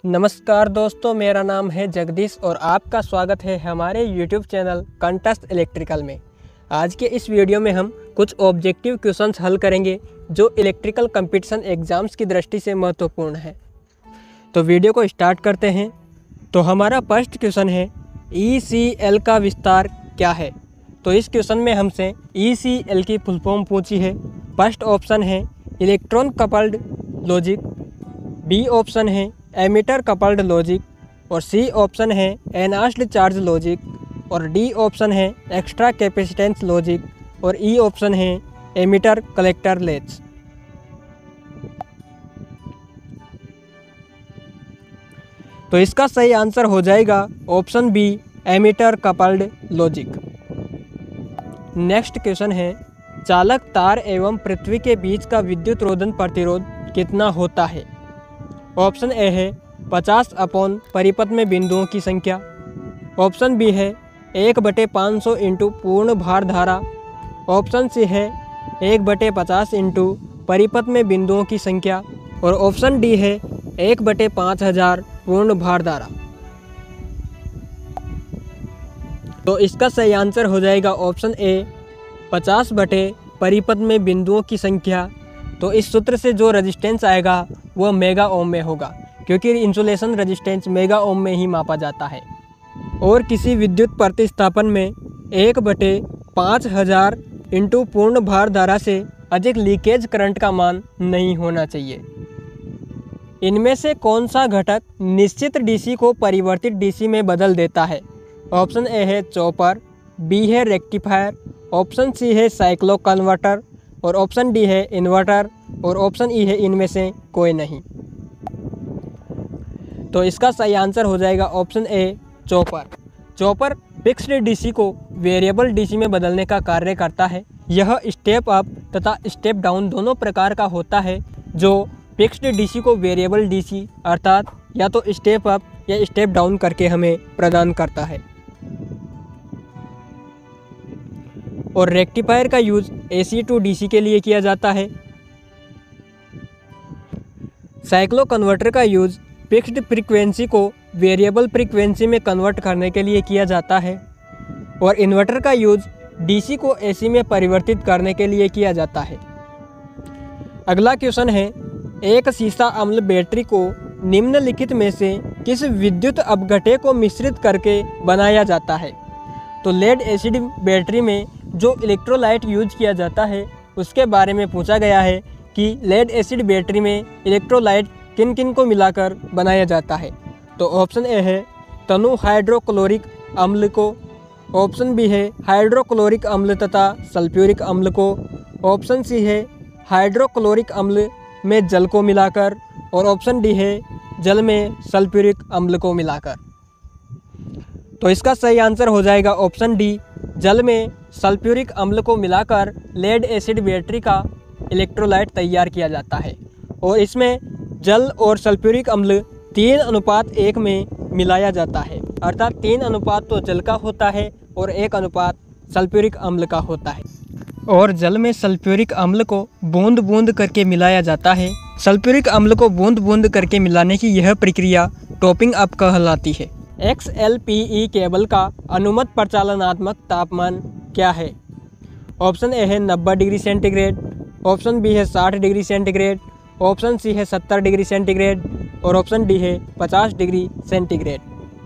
नमस्कार दोस्तों, मेरा नाम है जगदीश और आपका स्वागत है हमारे YouTube चैनल कंटेस्ट इलेक्ट्रिकल में। आज के इस वीडियो में हम कुछ ऑब्जेक्टिव क्वेश्चंस हल करेंगे जो इलेक्ट्रिकल कंपटीशन एग्ज़ाम्स की दृष्टि से महत्वपूर्ण है। तो वीडियो को स्टार्ट करते हैं। तो हमारा फर्स्ट क्वेश्चन है, ECL का विस्तार क्या है। तो इस क्वेश्चन में हमसे ECL की फुल फॉर्म पूछी है। फर्स्ट ऑप्शन है electron coupled logic, B option है एमीटर कपल्ड लॉजिक, और सी ऑप्शन है एनहांस्ड चार्ज लॉजिक, और डी ऑप्शन है एक्स्ट्रा कैपेसिटेंस लॉजिक, और ई ऑप्शन है एमीटर कलेक्टर लैच। तो इसका सही आंसर हो जाएगा option B emitter coupled logic. Next question है, चालक तार एवं पृथ्वी के बीच का विद्युत रोधन प्रतिरोध कितना होता है। ऑप्शन ए है 50/, परिपथ में बिंदुओं की संख्या। ऑप्शन बी है 1/500 इंटू पूर्ण भार धारा। ऑप्शन सी है 1/50 इंटू परिपथ में बिंदुओं की संख्या, और ऑप्शन डी है 1/5000 पूर्ण भार धारा। तो इसका सही आंसर हो जाएगा ऑप्शन ए 50 परिपथ में बिंदुओं की संख्या। तो इस सूत्र से जो रेजिस्टेंस आएगा वो मेगा ओम में होगा, क्योंकि इंसुलेशन रेजिस्टेंस मेगा ओम में ही मापा जाता है। और किसी विद्युत प्रतिस्थापन में 1/5000 इंटू पूर्ण भार धारा से अधिक लीकेज करंट का मान नहीं होना चाहिए। इनमें से कौन सा घटक निश्चित डीसी को परिवर्तित डीसी में बदल देता है। ऑप्शन ए है चॉपर, बी है रेक्टिफायर, ऑप्शन सी है साइक्लो कन्वर्टर, और ऑप्शन डी है इन्वर्टर, और ऑप्शन ई है इनमें से कोई नहीं। तो इसका सही आंसर हो जाएगा option A chopper. Chopper fixed DC को वेरिएबल डीसी में बदलने का कार्य करता है। यह स्टेप अप तथा स्टेप डाउन दोनों प्रकार का होता है, जो फिक्स्ड डीसी को वेरिएबल डीसी अर्थात या तो स्टेप अप या स्टेप डाउन करके हमें प्रदान करता है। और रेक्टिफायर का यूज AC टू DC के लिए किया जाता है। साइक्लो कन्वर्टर का यूज फिक्स्ड फ्रीक्वेंसी को वेरिएबल फ्रीक्वेंसी में कन्वर्ट करने के लिए किया जाता है। और इन्वर्टर का यूज DC को AC में परिवर्तित करने के लिए किया जाता है। अगला क्वेश्चन है, एक सीसा अम्ल बैटरी को निम्नलिखित में से किस विद्युत अपघट्य को मिश्रित करके बनाया जाता है। तो लेड एसिड बैटरी में जो इलेक्ट्रोलाइट यूज किया जाता है उसके बारे में पूछा गया है कि लेड एसिड बैटरी में इलेक्ट्रोलाइट किन किन को मिलाकर बनाया जाता है। तो ऑप्शन ए है तनु हाइड्रोक्लोरिक अम्ल को, ऑप्शन बी है हाइड्रोक्लोरिक अम्ल तथा सल्फ्यूरिक अम्ल को, ऑप्शन सी है हाइड्रोक्लोरिक अम्ल में जल को मिलाकर, और ऑप्शन डी है जल में सल्फ्यूरिक अम्ल को मिलाकर। तो इसका सही आंसर हो जाएगा ऑप्शन डी, जल में सल्फ्यूरिक अम्ल को मिलाकर लेड एसिड बैटरी का इलेक्ट्रोलाइट तैयार किया जाता है। और इसमें जल और सल्फ्यूरिक अम्ल 3:1 में मिलाया जाता है, अर्थात 3 अनुपात तो जल का होता है और 1 अनुपात सल्फ्यूरिक अम्ल का होता है। और जल में सल्फ्यूरिक अम्ल को बूंद बूंद करके मिलाया जाता है। सल्फ्यूरिक अम्ल को बूंद बूंद करके मिलाने की यह प्रक्रिया टॉपिंग अप कहलाती है। XLPE केबल का अनुमत प्रचालनात्मक तापमान क्या है। ऑप्शन ए है 90 डिग्री सेंटीग्रेड, ऑप्शन बी है 60 डिग्री सेंटीग्रेड, ऑप्शन सी है 70 डिग्री सेंटीग्रेड, और ऑप्शन डी है 50 डिग्री सेंटीग्रेड।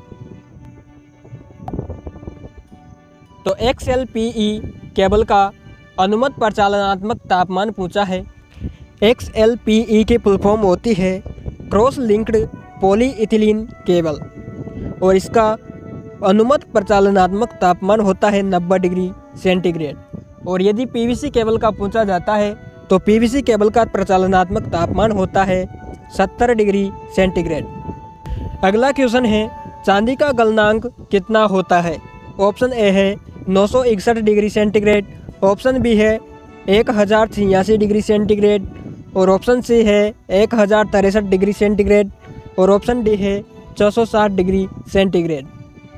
तो XLPE केबल का अनुमत प्रचालनात्मक तापमान पूछा है। XLPE की फुल फॉर्म होती है क्रॉस लिंक्ड पॉलीइथिलीन केबल, और इसका अनुमत प्रचालनात्मक तापमान होता है 90 डिग्री सेंटीग्रेड। और यदि PVC केबल का पूछा जाता है तो PVC केबल का प्रचालनात्मक तापमान होता है 70 डिग्री सेंटीग्रेड। अगला क्वेश्चन है, चांदी का गलनांक कितना होता है। ऑप्शन ए है 961 डिग्री सेंटीग्रेड, ऑप्शन बी है 1086 डिग्री सेंटीग्रेड, और ऑप्शन सी है 1063 डिग्री सेंटीग्रेड, और ऑप्शन डी है 460 डिग्री सेंटीग्रेड।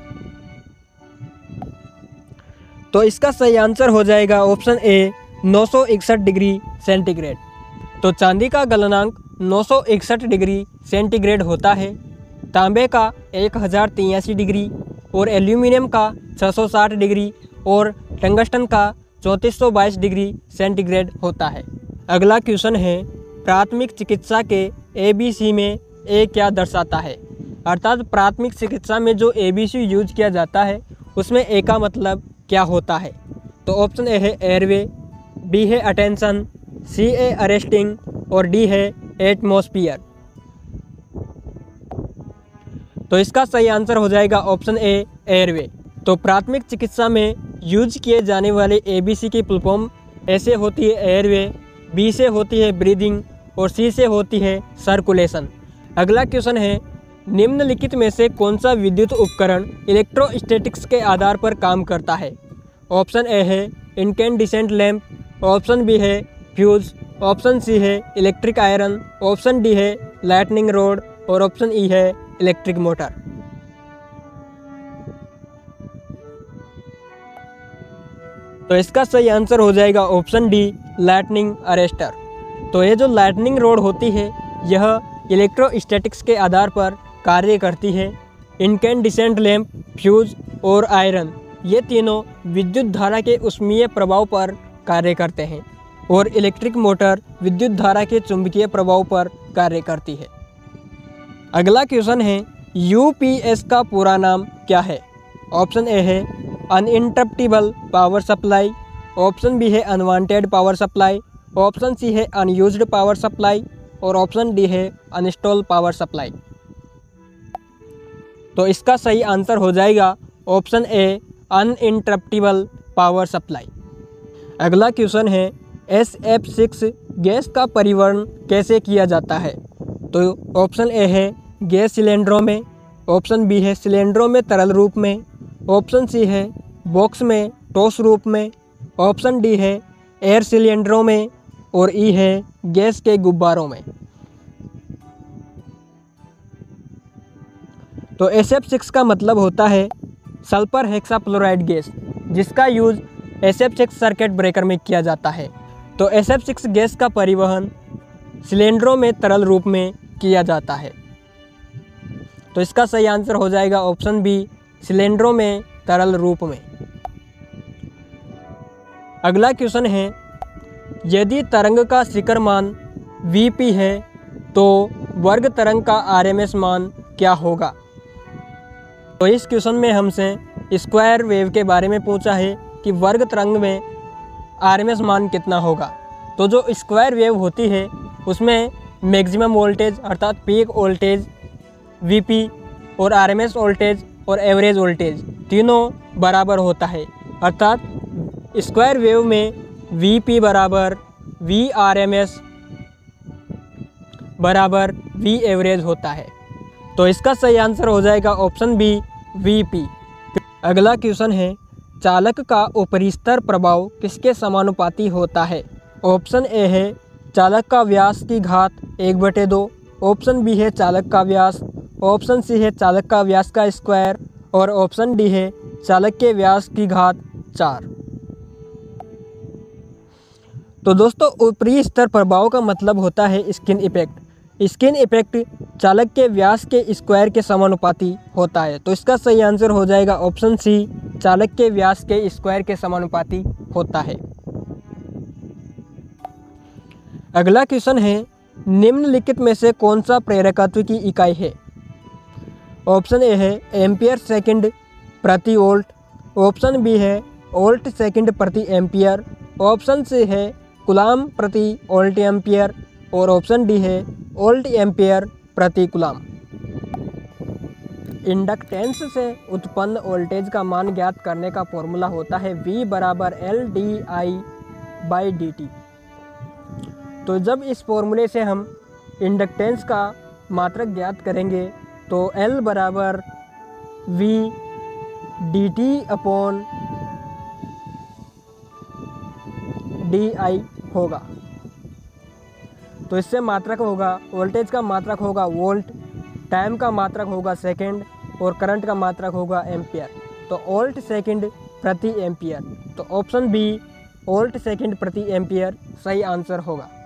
तो इसका सही आंसर हो जाएगा ऑप्शन ए 961 डिग्री सेंटीग्रेड। तो चांदी का गलनांक 961 डिग्री सेंटीग्रेड होता है। तांबे का 1083 डिग्री और एल्यूमिनियम का 660 डिग्री और टंगस्टन का 3422 डिग्री सेंटीग्रेड होता है। अगला क्वेश्चन है, प्राथमिक चिकित्सा के ABC में ए क्या दर्शाता है? अर्थात प्राथमिक चिकित्सा में जो ABC यूज किया जाता है उसमें ए का मतलब क्या होता है? तो ऑप्शन ए है एयरवे, बी है अटेंशन, सी है अरेस्टिंग और डी है एटमॉस्फियर। तो इसका सही आंसर हो जाएगा ऑप्शन ए एयरवे। तो प्राथमिक चिकित्सा में यूज किए जाने वाले ABC की फुल फॉर्म ए से होती है एयरवे, बी से होती है ब्रीदिंग और सी से होती है सर्कुलेशन। अगला क्वेश्चन है, निम्नलिखित में से कौन सा विद्युत उपकरण इलेक्ट्रोस्टैटिक्स के आधार पर काम करता है? ऑप्शन ए है इनकैंडिसेंट लैंप, ऑप्शन बी है फ्यूज, ऑप्शन सी है इलेक्ट्रिक आयरन, ऑप्शन डी है लाइटनिंग रॉड और ऑप्शन ई है इलेक्ट्रिक मोटर। तो इसका सही आंसर हो जाएगा ऑप्शन डी लाइटनिंग अरेस्टर। तो ये जो लाइटनिंग रॉड होती है यह इलेक्ट्रोस्टैटिक्स के आधार पर कार्य करती है। इनकैंडिसेंट लैंप, फ्यूज और आयरन ये तीनों विद्युत धारा के ऊष्मीय प्रभाव पर कार्य करते हैं और इलेक्ट्रिक मोटर विद्युत धारा के चुंबकीय प्रभाव पर कार्य करती है। अगला क्वेश्चन है, UPS का पूरा नाम क्या है? ऑप्शन ए है uninterruptible power supply, option B है unwanted power supply, option C है अनयूज्ड पावर सप्लाई और ऑप्शन डी है अनइंस्टॉल पावर सप्लाई। तो इसका सही आंसर हो जाएगा option A uninterruptible power supply. अगला क्वेश्चन है, SF6 गैस का परिवहन कैसे किया जाता है? तो ऑप्शन ए है गैस सिलेंडरों में, ऑप्शन बी है सिलेंडरों में तरल रूप में, ऑप्शन सी है बॉक्स में ठोस रूप में, ऑप्शन डी है एयर सिलेंडरों में और ई है गैस के गुब्बारों में। तो SF6 का मतलब होता है सल्फर हेक्साफ्लोराइड गैस, जिसका यूज SF6 सर्किट ब्रेकर में किया जाता है। तो SF6 गैस का परिवहन सिलेंडरों में तरल रूप में किया जाता है। तो इसका सही आंसर हो जाएगा ऑप्शन बी सिलेंडरों में तरल रूप में। अगला क्वेश्चन है, यदि तरंग का शिखर मान Vp है तो वर्ग तरंग का RMS मान क्या होगा? तो इस क्वेश्चन में हमसे स्क्वायर वेव के बारे में पूछा है कि वर्ग तरंग में RMS मान कितना होगा। तो जो स्क्वायर वेव होती है उसमें मैक्सिमम वोल्टेज अर्थात पीक वोल्टेज Vp और RMS वोल्टेज और एवरेज वोल्टेज तीनों बराबर होता है। अर्थात स्क्वायर वेव में Vp बराबर Vrms बराबर V एवरेज होता है। तो इसका सही आंसर हो जाएगा ऑप्शन बी Vp। अगला क्वेश्चन है, चालक का ऊपरी स्तर प्रभाव किसके समानुपाती होता है? ऑप्शन ए है चालक का व्यास की घात 1/2, ऑप्शन बी है चालक का व्यास, ऑप्शन सी है चालक का व्यास का स्क्वायर और ऑप्शन डी है चालक के व्यास की घात 4। तो दोस्तों ऊपरी स्तर प्रभाव का मतलब होता है स्किन इफेक्ट। स्किन इफेक्ट चालक के व्यास के स्क्वायर के समानुपाती होता है। तो इसका सही आंसर हो जाएगा ऑप्शन सी चालक के व्यास के स्क्वायर के समानुपाती होता है। अगला क्वेश्चन है, निम्नलिखित में से कौन सा प्रेरकत्व की इकाई है? ऑप्शन ए है एम्पियर सेकंड प्रति वोल्ट, ऑप्शन बी है वोल्ट सेकंड प्रति एम्पियर, ऑप्शन सी है कूलाम प्रति वोल्ट एम्पियर और ऑप्शन डी है वोल्ट एम्पियर प्रति कूलाम। इंडक्टेंस से उत्पन्न वोल्टेज का मान ज्ञात करने का फॉर्मूला होता है V बराबर LdI/dt। तो जब इस फॉर्मूले से हम इंडक्टेंस का मात्रक ज्ञात करेंगे तो L बराबर V dt/di होगा। तो इससे मात्रक होगा, वोल्टेज का मात्रक होगा वोल्ट, टाइम का मात्रक होगा सेकंड और करंट का मात्रक होगा एम्पियर। तो वोल्ट सेकंड प्रति एम्पियर। तो ऑप्शन बी वोल्ट सेकंड प्रति एम्पियर सही आंसर होगा।